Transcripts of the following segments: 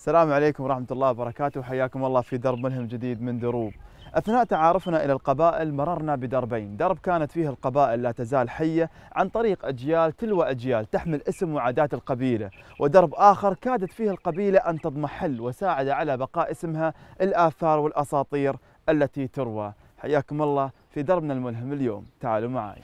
السلام عليكم ورحمة الله وبركاته، حياكم الله في درب ملهم جديد من دروب. أثناء تعارفنا إلى القبائل مررنا بدربين، درب كانت فيه القبائل لا تزال حية عن طريق أجيال تلو أجيال تحمل اسم وعادات القبيلة، ودرب آخر كادت فيه القبيلة أن تضمحل وساعد على بقاء اسمها الآثار والأساطير التي تروى. حياكم الله في دربنا الملهم اليوم، تعالوا معي.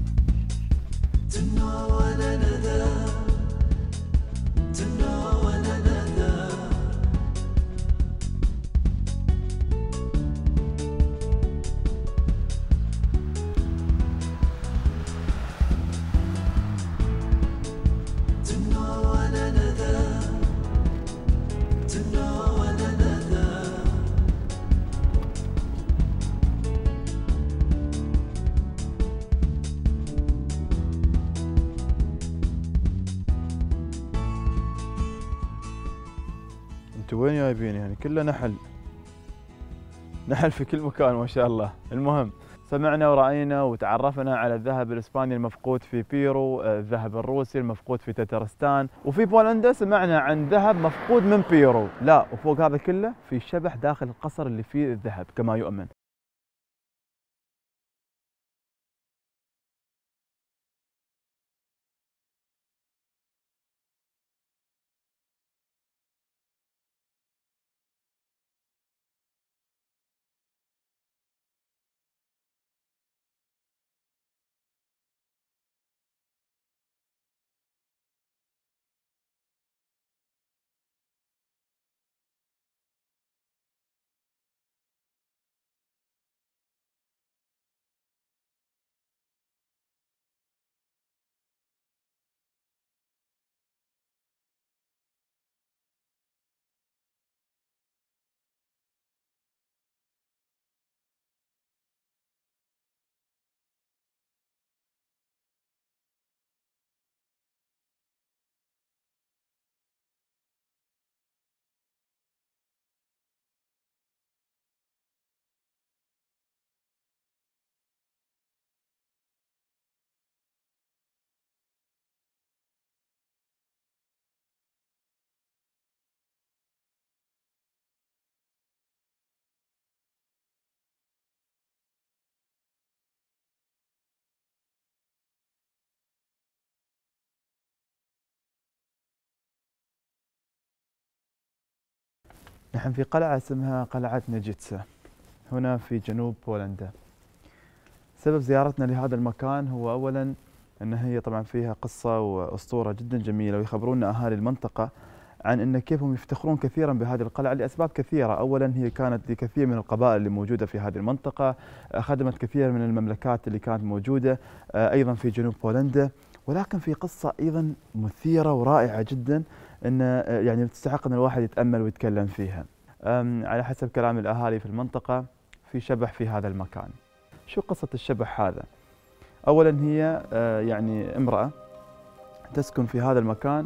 انتوا وين جايبين؟ يعني كله نحل في كل مكان ما شاء الله. المهم سمعنا ورأينا وتعرفنا على الذهب الإسباني المفقود في بيرو، الذهب الروسي المفقود في تترستان، وفي بولندا سمعنا عن ذهب مفقود من بيرو. لا، وفوق هذا كله في شبح داخل القصر اللي فيه الذهب كما يؤمن. نحن في قلعة اسمها قلعة نيجيتسا هنا في جنوب بولندا. سبب زيارتنا لهذا المكان هو أولاً أن هي طبعاً فيها قصة وأسطورة جداً جميلة، ويخبرونا أهالي المنطقة عن أن كيف هم يفتخرون كثيراً بهذه القلعة لأسباب كثيرة. أولاً هي كانت لكثير من القبائل اللي موجودة في هذه المنطقة، خدمت كثير من المملكات اللي كانت موجودة أيضاً في جنوب بولندا. ولكن في قصة أيضاً مثيرة ورائعة جداً أن يعني تستحق أن الواحد يتأمل ويتكلم فيها. على حسب كلام الأهالي في المنطقة في شبح في هذا المكان. شو قصة الشبح هذا؟ أولاً هي يعني امرأة تسكن في هذا المكان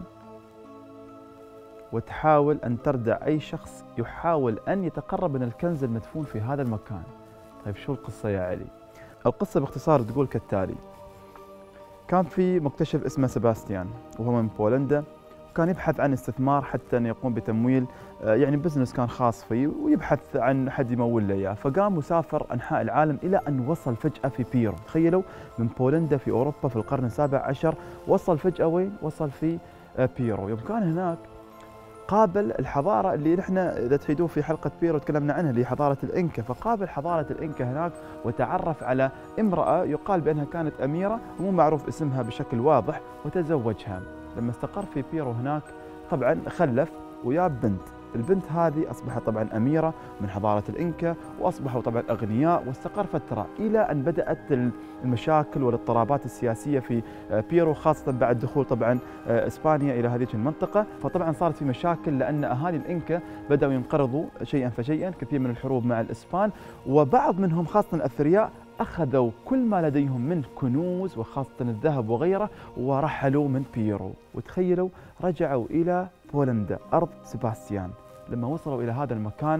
وتحاول أن تردع أي شخص يحاول أن يتقرب من الكنز المدفون في هذا المكان. طيب شو القصة يا علي؟ القصة باختصار تقول كالتالي: كان في مكتشف اسمه سباستيان وهو من بولندا، كان يبحث عن استثمار حتى أن يقوم بتمويل يعني بزنس كان خاص فيه، ويبحث عن حد يمول له اياه. فقام وسافر انحاء العالم الى ان وصل فجأة في بيرو. تخيلوا، من بولندا في اوروبا في القرن السابع عشر وصل فجأة وين؟ وصل في بيرو. يوم كان هناك قابل الحضارة اللي نحن إذا تفيدوه في حلقة بيرو تكلمنا عنها، اللي هي حضارة الإنكا. فقابل حضارة الإنكا هناك وتعرف على امرأة يقال بأنها كانت أميرة ومو معروف اسمها بشكل واضح، وتزوجها. لما استقر في بيرو هناك طبعا خلف وياب بنت. البنت هذه أصبحت طبعا أميرة من حضارة الإنكا، وأصبحوا طبعا أغنياء، واستقر فترة إلى أن بدأت المشاكل والاضطرابات السياسية في بيرو، خاصة بعد دخول طبعا إسبانيا إلى هذه المنطقة. فطبعا صارت في مشاكل لأن أهالي الإنكا بدأوا ينقرضوا شيئا فشيئا، كثير من الحروب مع الإسبان، وبعض منهم خاصة الأثرياء أخذوا كل ما لديهم من كنوز وخاصة الذهب وغيره ورحلوا من بيرو. وتخيلوا رجعوا إلى بولندا أرض سباستيان. لما وصلوا إلى هذا المكان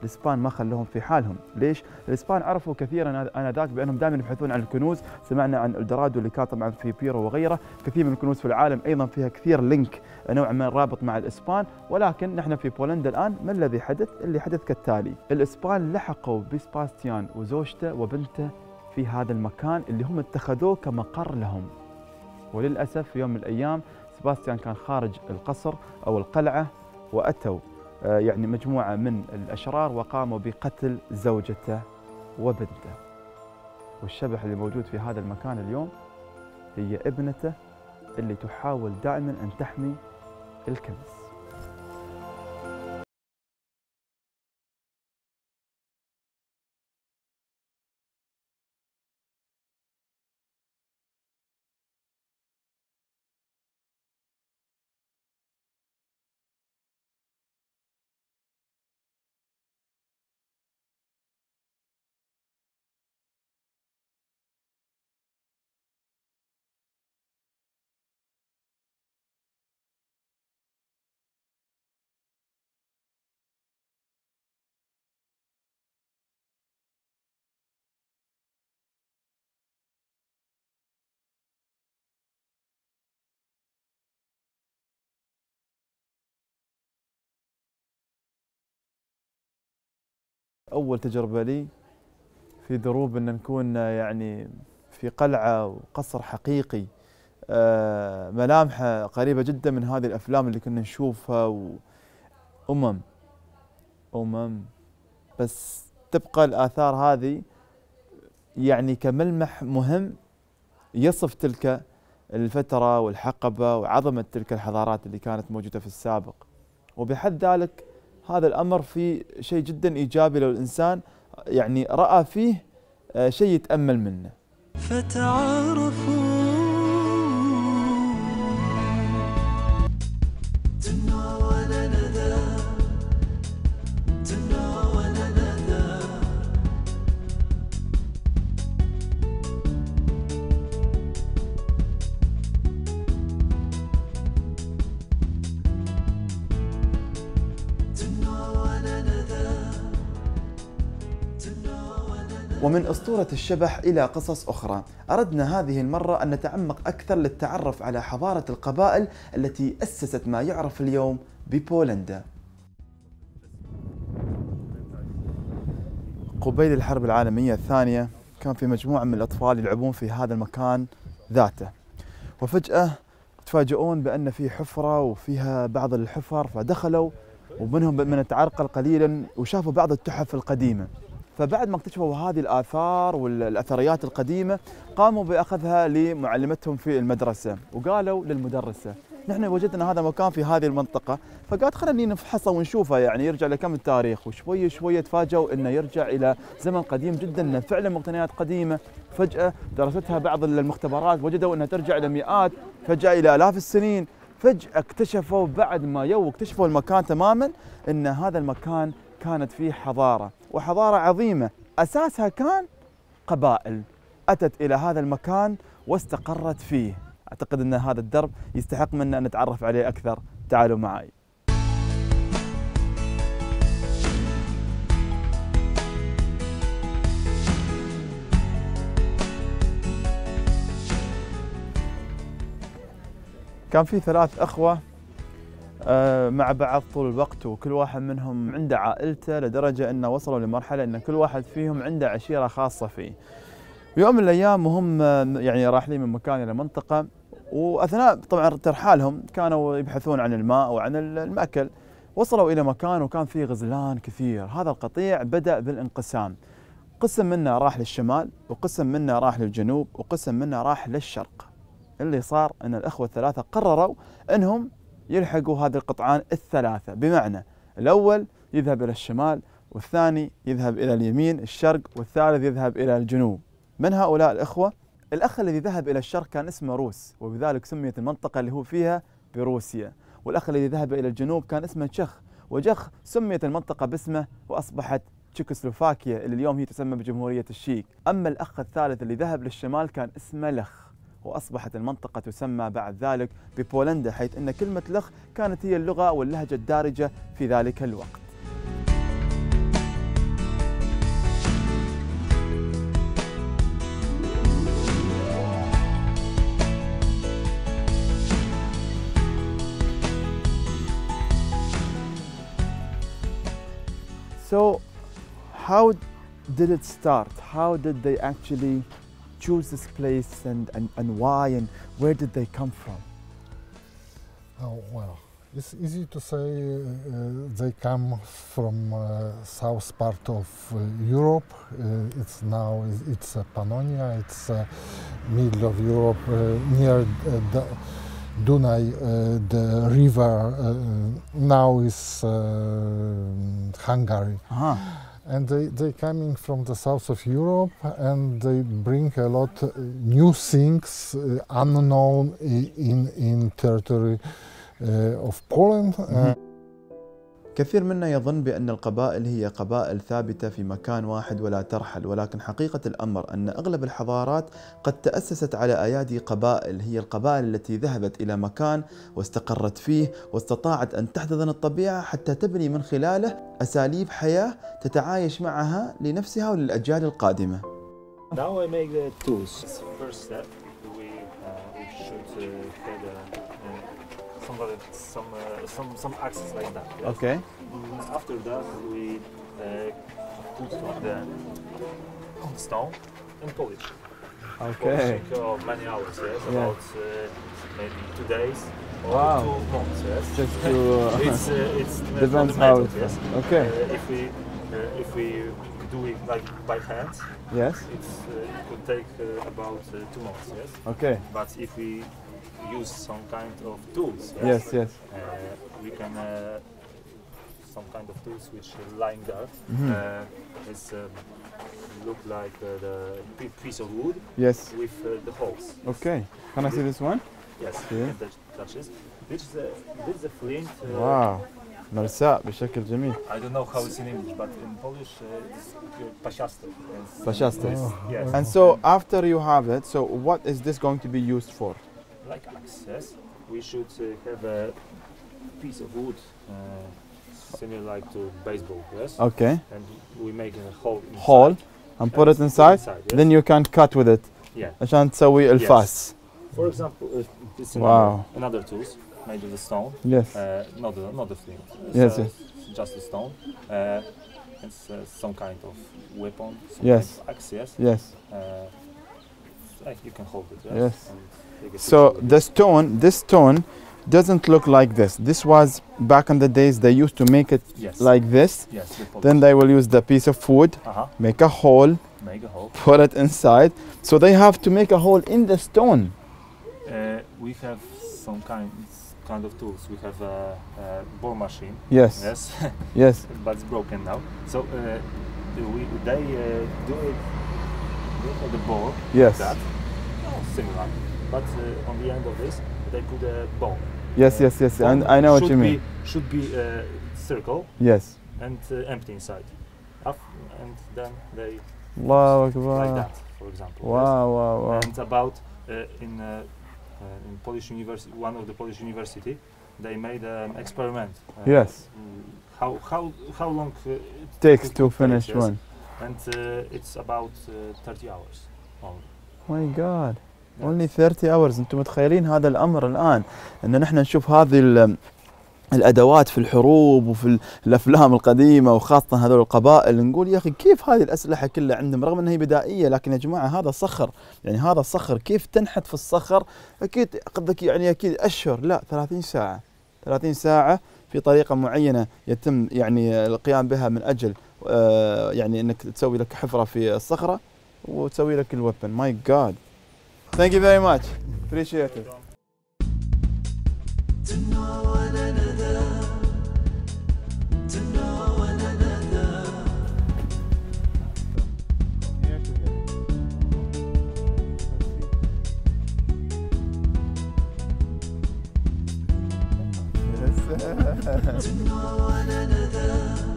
الإسبان ما خلوهم في حالهم. ليش؟ الإسبان عرفوا كثيرا آنذاك بأنهم دائما يبحثون عن الكنوز. سمعنا عن الدورادو اللي كان طبعا في بيرو وغيره، كثير من الكنوز في العالم أيضا فيها كثير لينك نوعا ما رابط مع الإسبان. ولكن نحن في بولندا الآن ما الذي حدث؟ اللي حدث كالتالي: الإسبان لحقوا بسباستيان وزوجته وبنته في هذا المكان اللي هم اتخذوه كمقر لهم. وللأسف في يوم من الأيام سباستيان كان خارج القصر أو القلعة، وأتوا يعني مجموعة من الأشرار وقاموا بقتل زوجته وبنته. والشبح اللي موجود في هذا المكان اليوم هي ابنته اللي تحاول دائما أن تحمي الكنز. أول تجربة لي في دروب أن نكون يعني في قلعة وقصر حقيقي، ملامحه قريبة جدا من هذه الأفلام اللي كنا نشوفها، وأمم بس تبقى الآثار هذه يعني كملمح مهم يصف تلك الفترة والحقبة وعظمة تلك الحضارات اللي كانت موجودة في السابق. وبحد ذلك هذا الأمر فيه شيء جدا إيجابي لو الإنسان يعني رأى فيه شيء يتأمل منه. فتعارفوا ومن أسطورة الشبح إلى قصص أخرى، أردنا هذه المرة أن نتعمق أكثر للتعرف على حضارة القبائل التي أسست ما يعرف اليوم ببولندا. قبيل الحرب العالمية الثانية كان في مجموعة من الأطفال يلعبون في هذا المكان ذاته، وفجأة تفاجؤون بأن في حفرة وفيها بعض الحفر، فدخلوا ومنهم من تعرقل قليلا وشافوا بعض التحف القديمة. فبعد ما اكتشفوا هذه الآثار والأثريات القديمة قاموا بأخذها لمعلمتهم في المدرسة، وقالوا للمدرسة: نحن وجدنا هذا مكان في هذه المنطقة. فقالت: خلينا نفحصه ونشوفه، يعني يرجع لكم التاريخ. وشوية شوية تفاجئوا انه يرجع الى زمن قديم جدا، انه فعلا مقتنيات قديمة. فجأة درستها بعض المختبرات وجدوا انها ترجع الى مئات، فجأة الى آلاف السنين. فجأة اكتشفوا بعد ما اكتشفوا المكان تماما ان هذا المكان كانت فيه حضارة، وحضارة عظيمة أساسها كان قبائل أتت إلى هذا المكان واستقرت فيه. أعتقد أن هذا الدرب يستحق منا أن نتعرف عليه أكثر. تعالوا معي. كان في 3 أخوة مع بعض طول الوقت، وكل واحد منهم عنده عائلته، لدرجة أنه وصلوا لمرحلة أن كل واحد فيهم عنده عشيرة خاصة فيه. يوم من الأيام وهم يعني راحلين من مكان إلى منطقة، وأثناء طبعا ترحالهم كانوا يبحثون عن الماء وعن المأكل. وصلوا إلى مكان وكان فيه غزلان كثير. هذا القطيع بدأ بالانقسام، قسم منا راح للشمال، وقسم منا راح للجنوب، وقسم منا راح للشرق. اللي صار أن الأخوة الثلاثة قرروا أنهم يلحقوا هذه القطعان الثلاثة، بمعنى الأول يذهب إلى الشمال، والثاني يذهب إلى اليمين الشرق، والثالث يذهب إلى الجنوب. من هؤلاء الأخوة؟ الأخ الذي ذهب إلى الشرق كان اسمه روس، وبذلك سميت المنطقة اللي هو فيها بروسيا. والأخ الذي ذهب إلى الجنوب كان اسمه تشخ، وجخ سميت المنطقة باسمه وأصبحت تشيكوسلوفاكيا اللي اليوم هي تسمى بجمهورية الشيك. أما الأخ الثالث اللي ذهب للشمال كان اسمه لخ، وأصبحت المنطقة تسمى بعد ذلك ببولندا، حيث أن كلمة لخ كانت هي اللغة واللهجة الدارجة في ذلك الوقت. So, how did it start? How did they actually choose this place and why and where did they come from? Oh, well, it's easy to say they come from south part of Europe. It's Pannonia, it's middle of Europe, near the Dunaj, the river now is Hungary. And they coming from the south of Europe and they bring a lot new things unknown in territory of Poland. كثير منا يظن بأن القبائل هي قبائل ثابتة في مكان واحد ولا ترحل، ولكن حقيقة الأمر أن أغلب الحضارات قد تأسست على أيادي قبائل، هي القبائل التي ذهبت إلى مكان واستقرت فيه واستطاعت أن تحتضن الطبيعة حتى تبني من خلاله أساليب حياة تتعايش معها لنفسها وللأجيال القادمة. Now I make the tools. First step, we should have some axes like that. Yes? Okay. After that, we put on the stone and polish. Okay. Polishing many hours, yes, about maybe 2 days or Wow. 2 months, yes. Just to it's depends the how method, it yes. Okay. If we do it like by hand, Yes. it could take about 2 months, yes. Okay. But if we use some kind of tools, Yes. Yes. we can some kind of tools which lying there. It's look like the piece of wood Yes. with the holes. Okay. Can I see this one? Yes, Yeah. you can touch this. This is the flint. واو. مرساء بشكل جميل. I don't know how it's in English, but in Polish it's pasiasto. Pasiasto. Yes. And so after you have it, so what is this going to be used for? Like axe, yes. We should have a piece of wood similar like to baseball, yes. Okay. And we make a hole inside. Hole and put it inside. Yes. Then you can cut with it Yeah. عشان تسوي الفاس. For example, this is Wow. another tools made of the stone. Yes. Not the flint. Yes, So yes. it's just a stone. It's some kind of weapon. Some Yes. kind of axe, yes. Yes. You can hold it. Yes. Yes. And take a So picture with this stone doesn't look like this. This was back in the days they used to make it it. Yes. like this. Yes. We polish. Then they will use the piece of wood, make a hole, Make a hole. put it inside. So they have to make a hole in the stone. We have some kind of tools. We have a bore machine. Yes. Yes. Yes. But it's broken now. So they do it with the bore. Yes. That similar. But on the end of this, they put a bone. Yes. Yes. Yes. And I know what you mean. Should be circle Yes. and empty inside. And then they Allahu like Akbar. that, for example. Wow. Wow. Wow. Yes? And about in Polish university, one of the Polish university, they made an experiment. Yes. How long Takes it to could finish take, yes. one. And it's about 30 hours. Only. My God. Yes. Only 30 hours. انتم متخيلين هذا الامر الان ان نحن نشوف هذه الادوات في الحروب وفي الافلام القديمه وخاصه هذول القبائل نقول يا اخي كيف هذه الاسلحه كلها عندهم رغم انها بدائيه لكن يا جماعه هذا صخر يعني هذا الصخر كيف تنحت في الصخر اكيد قصدك يعني اكيد اشهر لا 30 ساعه في طريقه معينه يتم يعني القيام بها من اجل يعني انك تسوي لك حفره في الصخره وتسوي لك الويبن ماي جاد ثانك يو فيري ماتش appreciate it To know one another, to know one another. To know one another,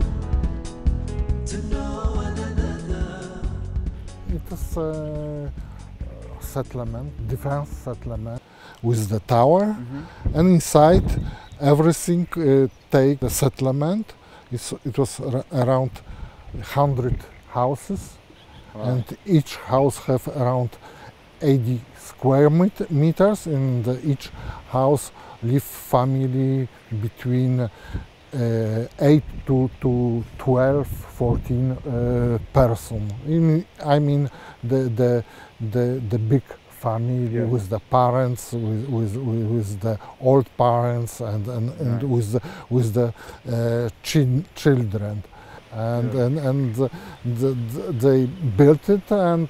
to know one another. It is a settlement, defense settlement with the tower. And inside, everything take the settlement. It was around 100 houses, and each house have around 80 square meters. In each house live family between 8 to 12, 14 person. I mean the big family Yeah. with the parents, with the old parents, and Nice. with the children, and Yeah. they built it and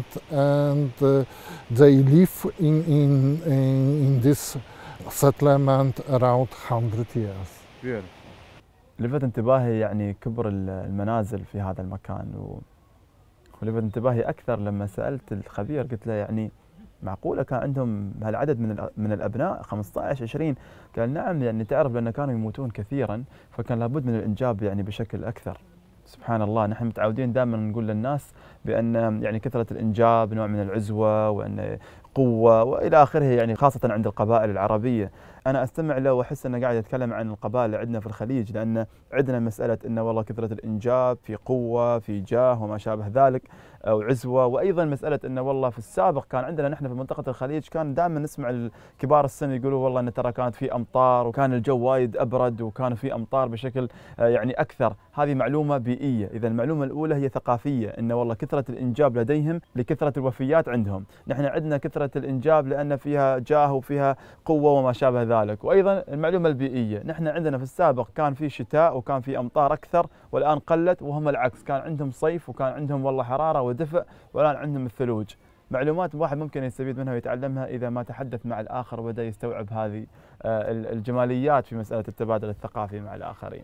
they live in this settlement around 100 years. لفت انتباهي يعني كبر المنازل في هذا المكان ولفت انتباهي اكثر لما سالت الخبير، قلت له يعني معقوله كان عندهم هالعدد من الابناء 15 20؟ قال نعم، يعني تعرف لان كانوا يموتون كثيرا فكان لابد من الانجاب يعني بشكل اكثر. سبحان الله، نحن متعودين دائما نقول للناس بان يعني كثره الانجاب نوع من العزوه وان قوه والى اخره، يعني خاصه عند القبائل العربيه. انا استمع له واحس انه قاعد يتكلم عن القبائل اللي عندنا في الخليج، لان عندنا مساله انه والله كثره الانجاب في قوه في جاه وما شابه ذلك او عزوه، وايضا مساله انه والله في السابق كان عندنا نحن في منطقه الخليج كان دائما نسمع كبار السن يقولوا والله ان ترى كانت في امطار وكان الجو وايد ابرد وكان في امطار بشكل يعني اكثر. هذه معلومه بيئيه. اذا المعلومه الاولى هي ثقافيه، انه والله كثره الانجاب لديهم لكثره الوفيات عندهم. نحن عندنا كثره الانجاب لان فيها جاه وفيها قوه وما شابه ذلك. وايضا المعلومه البيئيه، نحن عندنا في السابق كان في شتاء وكان في امطار اكثر والان قلت، وهم العكس، كان عندهم صيف وكان عندهم والله حراره ودفء والان عندهم الثلوج. معلومات الواحد ممكن يستفيد منها ويتعلمها اذا ما تحدث مع الاخر وبدا يستوعب هذه الجماليات في مساله التبادل الثقافي مع الاخرين.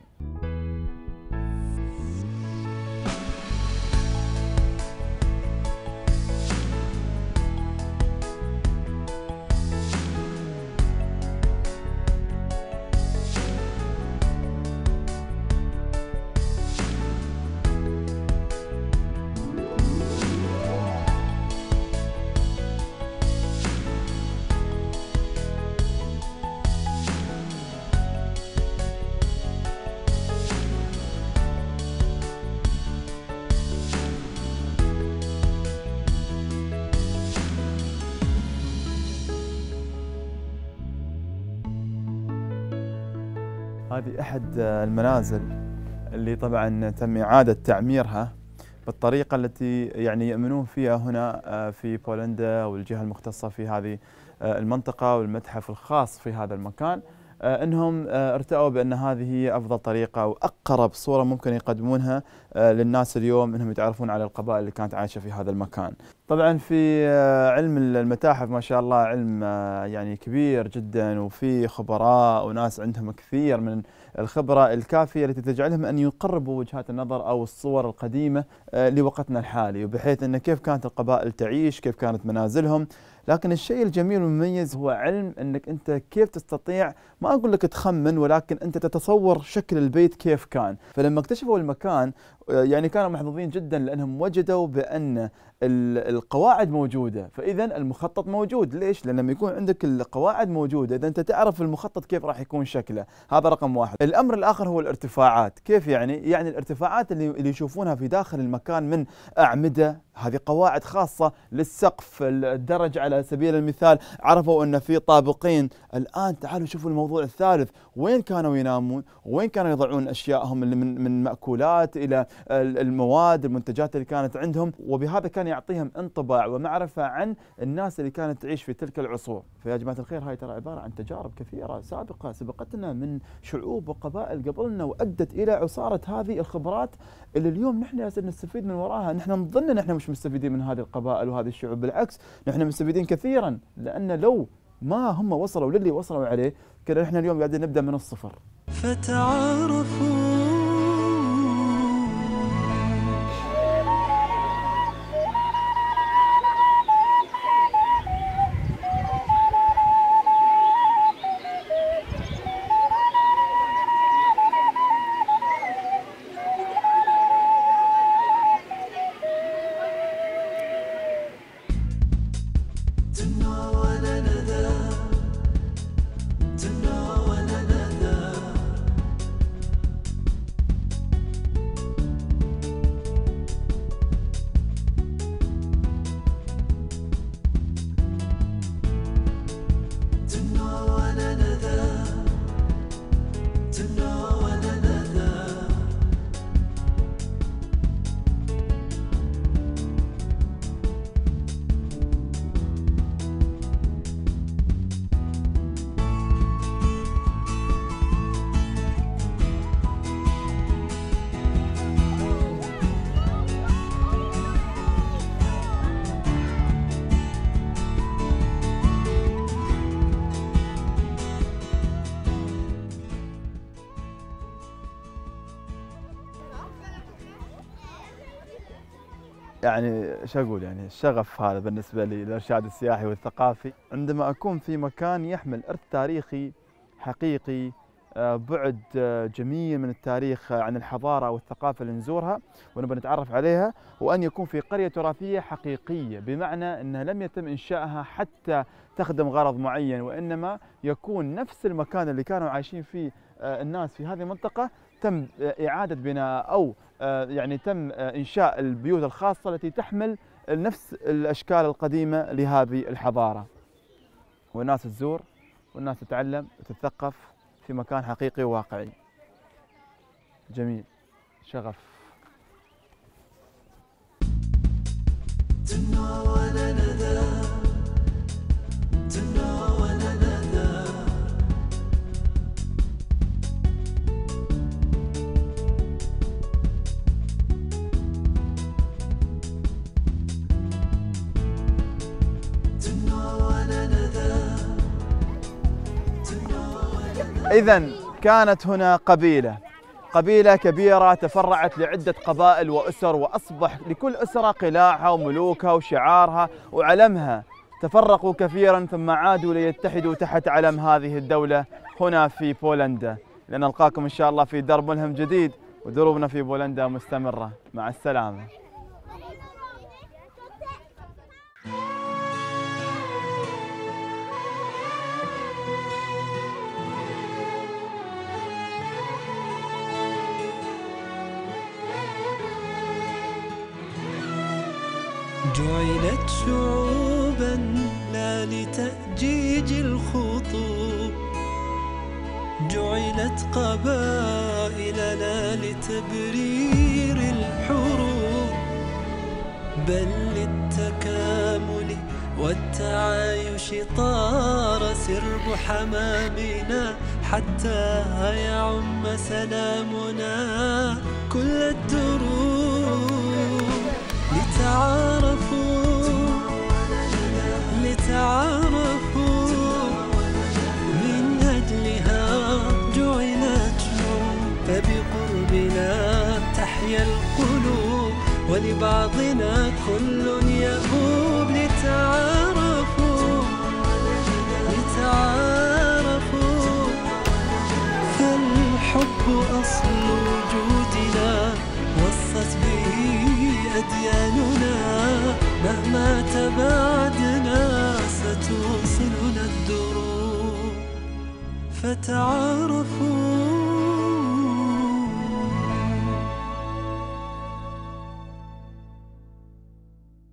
هذه أحد المنازل اللي طبعا تم إعادة تعميرها بالطريقة التي يعني يؤمنون فيها هنا في بولندا والجهة المختصة في هذه المنطقة والمتحف الخاص في هذا المكان، انهم ارتأوا بان هذه هي افضل طريقه واقرب صوره ممكن يقدمونها للناس اليوم انهم يتعرفون على القبائل اللي كانت عايشه في هذا المكان. طبعا في علم المتاحف ما شاء الله علم يعني كبير جدا، وفي خبراء وناس عندهم كثير من الخبره الكافيه التي تجعلهم ان يقربوا وجهات النظر او الصور القديمه لوقتنا الحالي، وبحيث ان كيف كانت القبائل تعيش، كيف كانت منازلهم. لكن الشيء الجميل والمميز هو علم انك انت كيف تستطيع، ما اقول لك تخمن، ولكن انت تتصور شكل البيت كيف كان. فلما اكتشفوا المكان يعني كانوا محظوظين جدا لانهم وجدوا بان القواعد موجوده، فاذا المخطط موجود. ليش؟ لان لما يكون عندك القواعد موجوده اذا انت تعرف المخطط كيف راح يكون شكله. هذا رقم واحد. الامر الاخر هو الارتفاعات. كيف يعني الارتفاعات اللي يشوفونها في داخل المكان من اعمده، هذه قواعد خاصه للسقف، الدرج على سبيل المثال، عرفوا ان في طابقين. الان تعالوا شوفوا الموضوع الثالث، وين كانوا ينامون؟ وين كانوا يضعون اشيائهم من مأكولات الى المواد المنتجات اللي كانت عندهم، وبهذا كان يعطيهم انطباع ومعرفه عن الناس اللي كانت تعيش في تلك العصور. فيا جماعه الخير، هاي ترى عباره عن تجارب كثيره سبقتنا من شعوب وقبائل قبلنا، وادت الى عصاره هذه الخبرات اللي اليوم نحن نستفيد من وراها. نحن نظن نحن مش مستفيدين من هذه القبائل وهذه الشعوب، بالعكس نحن مستفيدين كثيرا، لان لو ما هم وصلوا للي وصلوا عليه كنا نحن اليوم قاعدين نبدا من الصفر. فتعارفوا يعني شو أقول، يعني الشغف هذا بالنسبة لي الإرشاد السياحي والثقافي، عندما أكون في مكان يحمل إرث تاريخي حقيقي، بعد جميل من التاريخ عن الحضارة والثقافة اللي نزورها ونبغى نتعرف عليها، وأن يكون في قرية تراثية حقيقية، بمعنى أنها لم يتم إنشائها حتى تخدم غرض معين، وإنما يكون نفس المكان اللي كانوا عايشين فيه الناس في هذه المنطقة تم إعادة بناء أو يعني تم إنشاء البيوت الخاصة التي تحمل نفس الأشكال القديمة لهذه الحضارة، والناس تزور والناس تتعلم وتتثقف في مكان حقيقي وواقعي. جميل، شغف. إذن كانت هنا قبيلة كبيرة تفرعت لعدة قبائل وأسر، وأصبح لكل أسرة قلاعها وملوكها وشعارها وعلمها. تفرقوا كثيرا ثم عادوا ليتحدوا تحت علم هذه الدولة هنا في بولندا. لنلقاكم إن شاء الله في درب ملهم جديد، ودروبنا في بولندا مستمرة. مع السلامة. جعلت شعوبا لا لتأجيج الخطوب، جعلت قبائل لا لتبرير الحروب، بل للتكامل والتعايش طار سرب حمامنا، حتى يعم سلامنا كل الدروب. لتعارفوا من أجلها جعلت شعوب، فبقربنا تحيا القلوب، ولبعضنا كل يهوب. لتعارفوا فالحب أصل وجودنا، وصت به أدياننا، مهما تباعدنا ستوصلنا الدروب. فتعارفوا